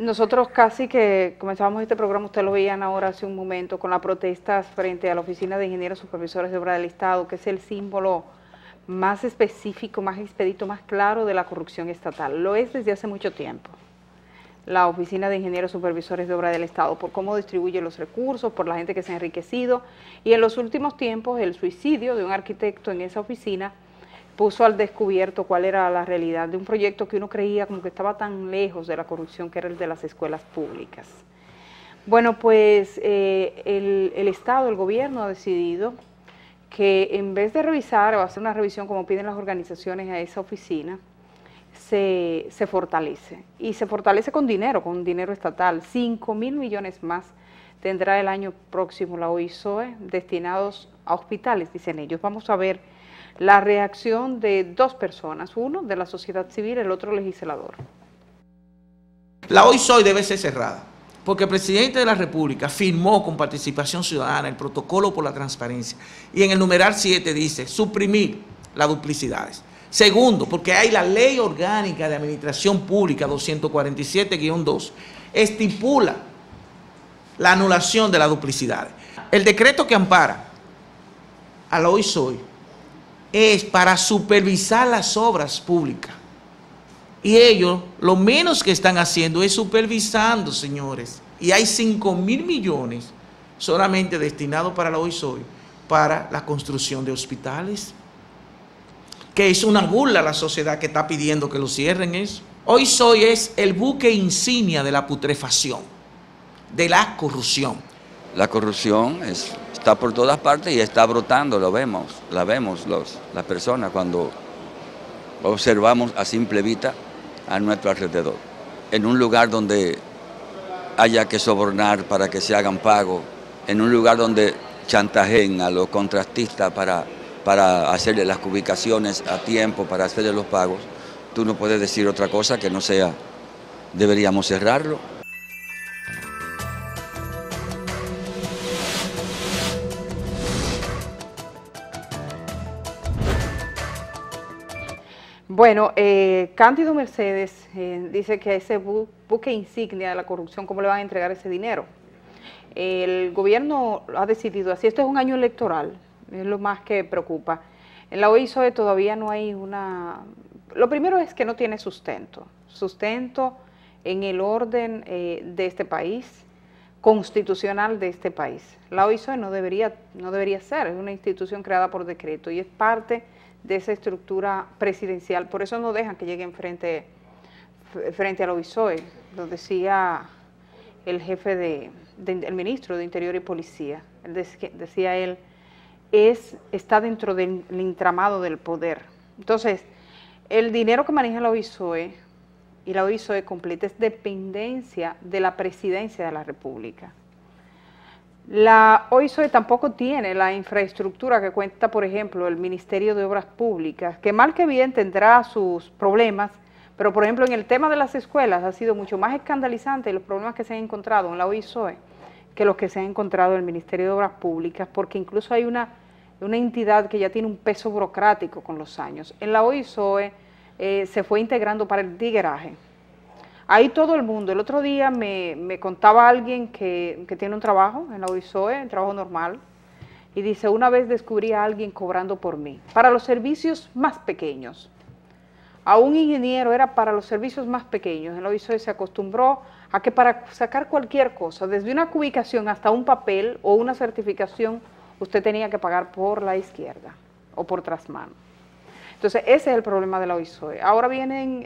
Nosotros casi que comenzábamos este programa, ustedes lo veían ahora hace un momento, con las protestas frente a la Oficina de Ingenieros Supervisores de Obra del Estado, que es el símbolo más específico, más expedito, más claro de la corrupción estatal. Lo es desde hace mucho tiempo. La Oficina de Ingenieros Supervisores de Obra del Estado, por cómo distribuye los recursos, por la gente que se ha enriquecido, y en los últimos tiempos el suicidio de un arquitecto en esa oficina puso al descubierto cuál era la realidad de un proyecto que uno creía como que estaba tan lejos de la corrupción, que era el de las escuelas públicas. Bueno, pues el Estado, el gobierno ha decidido que en vez de revisar o hacer una revisión como piden las organizaciones a esa oficina, se fortalece. Y se fortalece con dinero estatal. 5.000 millones más tendrá el año próximo la OISOE destinados a hospitales, dicen ellos. Vamos a ver la reacción de dos personas, uno de la sociedad civil, el otro legislador. La OISOE debe ser cerrada, porque el presidente de la República firmó con participación ciudadana el protocolo por la transparencia, y en el numeral 7 dice suprimir las duplicidades. Segundo, porque hay la Ley Orgánica de Administración Pública 247-2, estipula la anulación de las duplicidades. El decreto que ampara a la OISOE es para supervisar las obras públicas. Y ellos, lo menos que están haciendo es supervisando, señores. Y hay 5.000 millones solamente destinados para la OISOE, para la construcción de hospitales, que es una burla a la sociedad que está pidiendo que lo cierren eso. OISOE es el buque insignia de la putrefacción, de la corrupción. La corrupción está por todas partes y está brotando, la vemos las personas cuando observamos a simple vista a nuestro alrededor. En un lugar donde haya que sobornar para que se hagan pagos, en un lugar donde chantajeen a los contratistas para hacerle las ubicaciones a tiempo, para hacerle los pagos, tú no puedes decir otra cosa que no sea, deberíamos cerrarlo. Bueno, Cándido Mercedes dice que a ese buque insignia de la corrupción, ¿cómo le van a entregar ese dinero? El gobierno ha decidido así, esto es un año electoral, es lo más que preocupa. En la OISOE todavía no hay una... Lo primero es que no tiene sustento en el orden de este país, constitucional de este país. La OISOE no debería ser, es una institución creada por decreto y es parte de esa estructura presidencial, por eso no dejan que lleguen frente a la OISOE, lo decía el jefe el ministro de Interior y Policía, decía él, está dentro del entramado del poder. Entonces, el dinero que maneja la OISOE y la OISOE completa es dependencia de la presidencia de la República. La OISOE tampoco tiene la infraestructura que cuenta, por ejemplo, el Ministerio de Obras Públicas, que mal que bien tendrá sus problemas, pero por ejemplo en el tema de las escuelas ha sido mucho más escandalizante los problemas que se han encontrado en la OISOE que los que se han encontrado en el Ministerio de Obras Públicas, porque incluso hay una entidad que ya tiene un peso burocrático con los años. En la OISOE se fue integrando para el tigueraje. Ahí todo el mundo, el otro día me contaba alguien que tiene un trabajo en la OISOE, un trabajo normal, y dice, una vez descubrí a alguien cobrando por mí, para los servicios más pequeños. A un ingeniero era para los servicios más pequeños. En la OISOE se acostumbró a que para sacar cualquier cosa, desde una cubicación hasta un papel o una certificación, usted tenía que pagar por la izquierda o por trasmano. Entonces, ese es el problema de la OISOE. Ahora vienen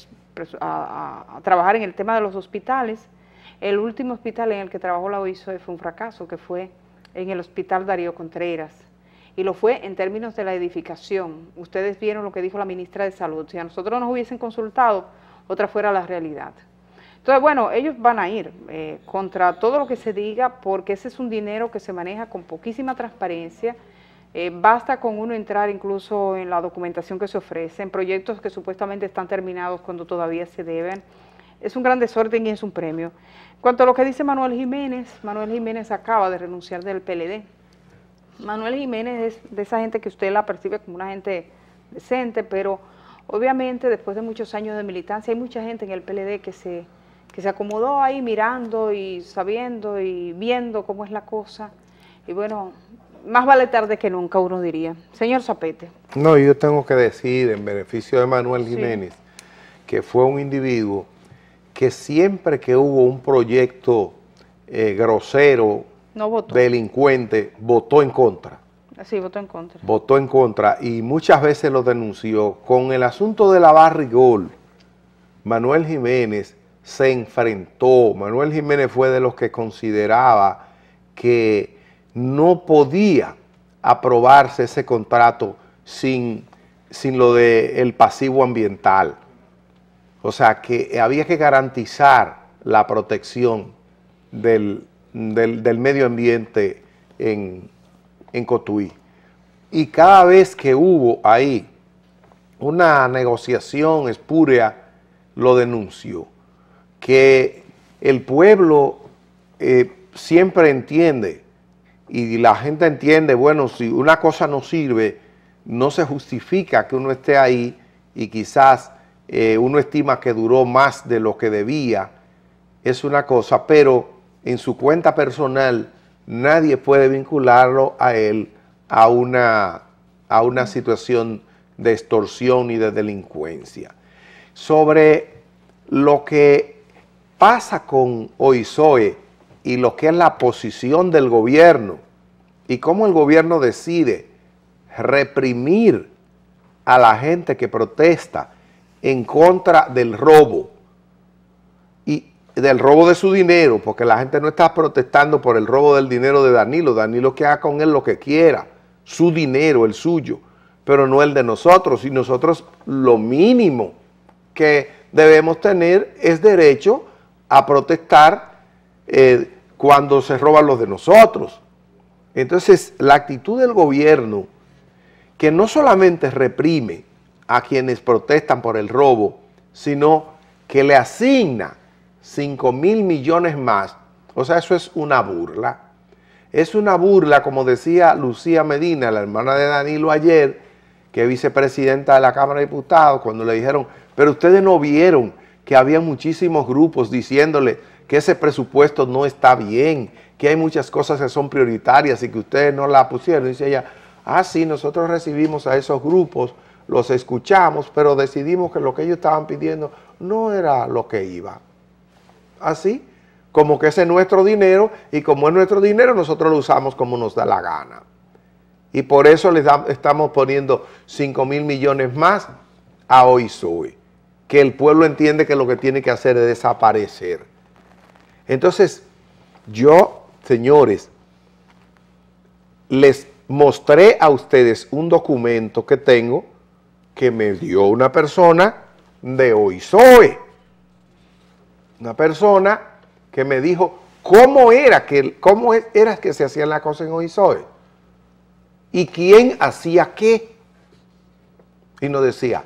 a trabajar en el tema de los hospitales. El último hospital en el que trabajó la OISOE fue un fracaso, que fue en el Hospital Darío Contreras, y lo fue en términos de la edificación. Ustedes vieron lo que dijo la ministra de Salud, si a nosotros nos hubiesen consultado, otra fuera la realidad. Entonces, bueno, ellos van a ir contra todo lo que se diga, porque ese es un dinero que se maneja con poquísima transparencia. Basta con uno entrar incluso en la documentación que se ofrece, en proyectos que supuestamente están terminados cuando todavía se deben. Es un gran desorden y es un premio. En cuanto a lo que dice Manuel Jiménez acaba de renunciar del PLD. Manuel Jiménez es de esa gente que usted la percibe como una gente decente, pero obviamente después de muchos años de militancia hay mucha gente en el PLD que se que se acomodó ahí mirando y sabiendo y viendo cómo es la cosa. Y bueno, más vale tarde que nunca, uno diría. Señor Zapete. No, yo tengo que decir, en beneficio de Manuel Jiménez, que fue un individuo que siempre que hubo un proyecto grosero, no votó, delincuente, votó en contra. Sí, votó en contra. Votó en contra y muchas veces lo denunció. Con el asunto de la Barrigol, Manuel Jiménez se enfrentó. Manuel Jiménez fue de los que consideraba que no podía aprobarse ese contrato sin lo del pasivo ambiental. O sea, que había que garantizar la protección del medio ambiente en Cotuí. Y cada vez que hubo ahí una negociación espúrea, lo denunció. Que el pueblo siempre entiende, y la gente entiende, bueno, si una cosa no sirve, no se justifica que uno esté ahí y quizás uno estima que duró más de lo que debía, es una cosa, pero en su cuenta personal nadie puede vincularlo a él a una situación de extorsión y de delincuencia. Sobre lo que pasa con OISOE y lo que es la posición del gobierno y cómo el gobierno decide reprimir a la gente que protesta en contra del robo y del robo de su dinero, porque la gente no está protestando por el robo del dinero de Danilo. Danilo que haga con él lo que quiera, su dinero, el suyo, pero no el de nosotros. Y nosotros lo mínimo que debemos tener es derecho a protestar cuando se roban los de nosotros. Entonces, la actitud del gobierno, que no solamente reprime a quienes protestan por el robo, sino que le asigna 5.000 millones más, o sea, eso es una burla. Es una burla, como decía Lucía Medina, la hermana de Danilo ayer, que es vicepresidenta de la Cámara de Diputados, cuando le dijeron, pero ustedes no vieron que había muchísimos grupos diciéndole que ese presupuesto no está bien, que hay muchas cosas que son prioritarias y que ustedes no la pusieron. Dice ella, sí, nosotros recibimos a esos grupos, los escuchamos, pero decidimos que lo que ellos estaban pidiendo no era lo que iba. Así, como que ese es nuestro dinero, y como es nuestro dinero, nosotros lo usamos como nos da la gana. Y por eso estamos poniendo 5.000 millones más a OISOE, que el pueblo entiende que lo que tiene que hacer es desaparecer. Entonces, yo, señores, les mostré a ustedes un documento que tengo que me dio una persona de OISOE. Una persona que me dijo cómo era que se hacían las cosas en OISOE y quién hacía qué. Y nos decía,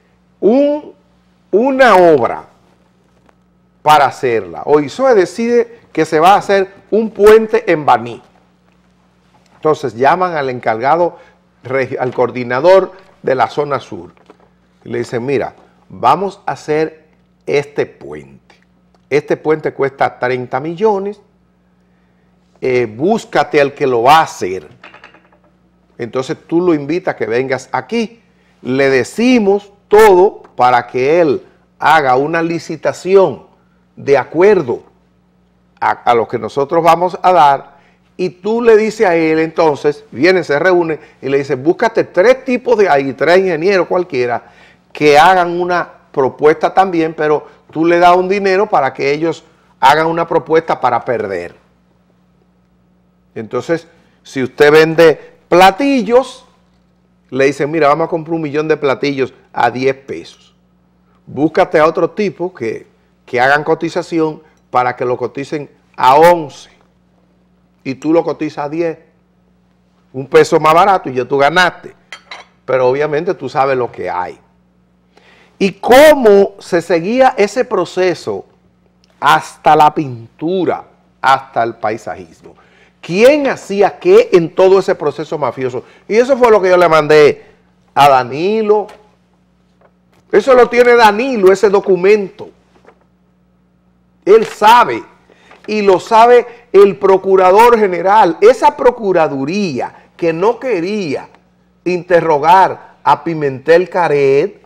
una obra para hacerla. OISOE decide que se va a hacer un puente en Baní. Entonces llaman al encargado, al coordinador de la zona sur, y le dicen, mira, vamos a hacer este puente. Este puente cuesta 30 millones, búscate al que lo va a hacer. Entonces tú lo invitas a que vengas aquí, le decimos todo para que él haga una licitación de acuerdo a lo que nosotros vamos a dar, y tú le dices a él, entonces, viene, se reúne y le dice, búscate 3 tipos de ahí, 3 ingenieros cualquiera, que hagan una propuesta también, pero tú le das un dinero para que ellos hagan una propuesta para perder. Entonces, si usted vende platillos, le dicen, mira, vamos a comprar 1 millón de platillos a 10 pesos. Búscate a otro tipo que hagan cotización para que lo coticen a 11 y tú lo cotizas a 10. 1 peso más barato y ya tú ganaste. Pero obviamente tú sabes lo que hay. Y cómo se seguía ese proceso hasta la pintura, hasta el paisajismo. ¿Quién hacía qué en todo ese proceso mafioso? Y eso fue lo que yo le mandé a Danilo. Eso lo tiene Danilo, ese documento. Él sabe, y lo sabe el procurador general. Esa procuraduría que no quería interrogar a Pimentel Caret,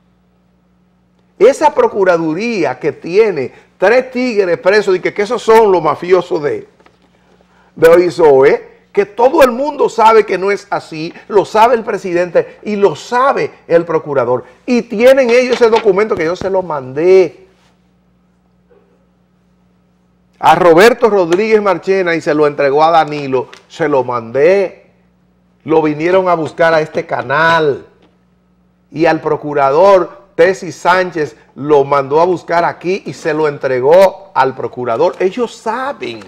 esa procuraduría que tiene 3 tigres presos y que esos son los mafiosos de OISOE, que todo el mundo sabe que no es así, lo sabe el presidente y lo sabe el procurador. Y tienen ellos ese documento que yo se lo mandé a Roberto Rodríguez Marchena y se lo entregó a Danilo, se lo mandé. Lo vinieron a buscar a este canal y al procurador Tessie Sánchez lo mandó a buscar aquí y se lo entregó al procurador. Ellos saben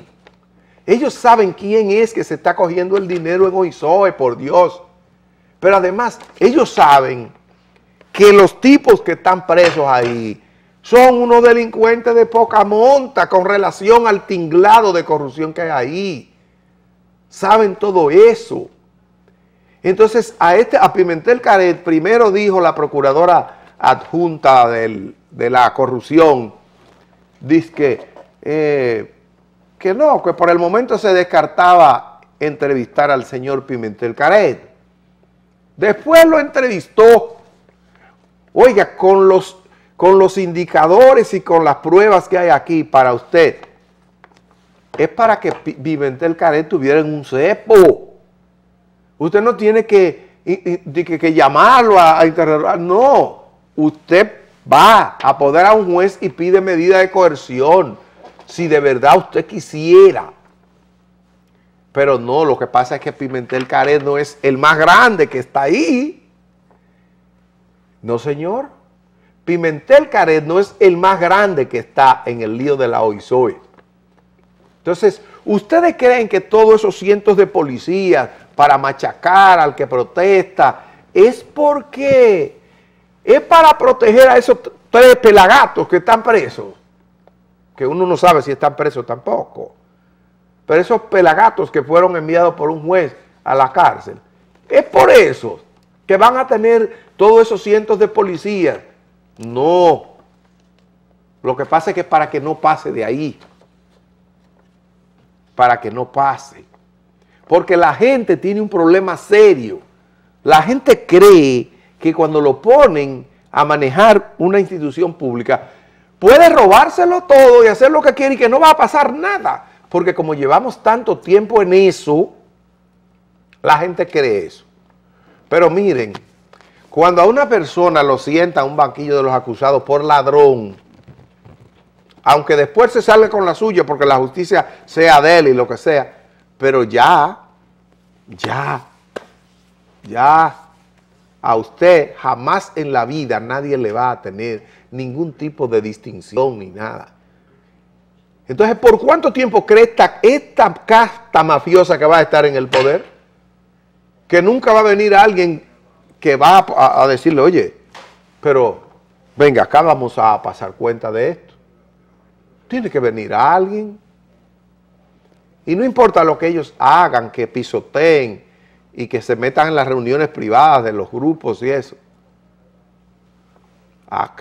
quién es que se está cogiendo el dinero en OISOE, por Dios. Pero además, ellos saben que los tipos que están presos ahí son unos delincuentes de poca monta con relación al tinglado de corrupción que hay ahí. Saben todo eso. Entonces, a Pimentel Caret, primero dijo la procuradora adjunta de la corrupción, dice que no, que por el momento se descartaba entrevistar al señor Pimentel Caret. Después lo entrevistó, oiga, con los indicadores y con las pruebas que hay aquí para usted. Es para que Pimentel Caret tuviera un cepo. Usted no tiene que llamarlo a interrogar, no. Usted va a poder a un juez y pide medida de coerción, si de verdad usted quisiera. Pero no, lo que pasa es que Pimentel Caret no es el más grande que está ahí. No, señor. Pimentel Caret no es el más grande que está en el lío de la OISOE. Entonces, ¿ustedes creen que todos esos cientos de policías para machacar al que protesta es porque es para proteger a esos 3 pelagatos que están presos? Que uno no sabe si están presos tampoco. Pero esos pelagatos que fueron enviados por un juez a la cárcel, es por eso que van a tener todos esos cientos de policías. No. Lo que pasa es que para que no pase de ahí. Para que no pase. Porque la gente tiene un problema serio. La gente cree que cuando lo ponen a manejar una institución pública, puede robárselo todo y hacer lo que quiere y que no va a pasar nada. Porque como llevamos tanto tiempo en eso, la gente cree eso. Pero miren, cuando a una persona lo sienta a un banquillo de los acusados por ladrón, aunque después se salga con la suya porque la justicia sea de él y lo que sea, pero ya, a usted jamás en la vida nadie le va a tener ningún tipo de distinción ni nada. Entonces, ¿por cuánto tiempo cree esta casta mafiosa que va a estar en el poder? Que nunca va a venir alguien que va a decirle, oye, pero venga, acá vamos a pasar cuenta de esto. Tiene que venir alguien. Y no importa lo que ellos hagan, que pisoteen y que se metan en las reuniones privadas de los grupos y eso. A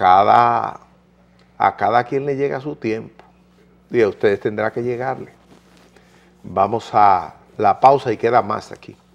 cada quien le llega su tiempo. Y a ustedes tendrá que llegarle. Vamos a la pausa y queda más aquí.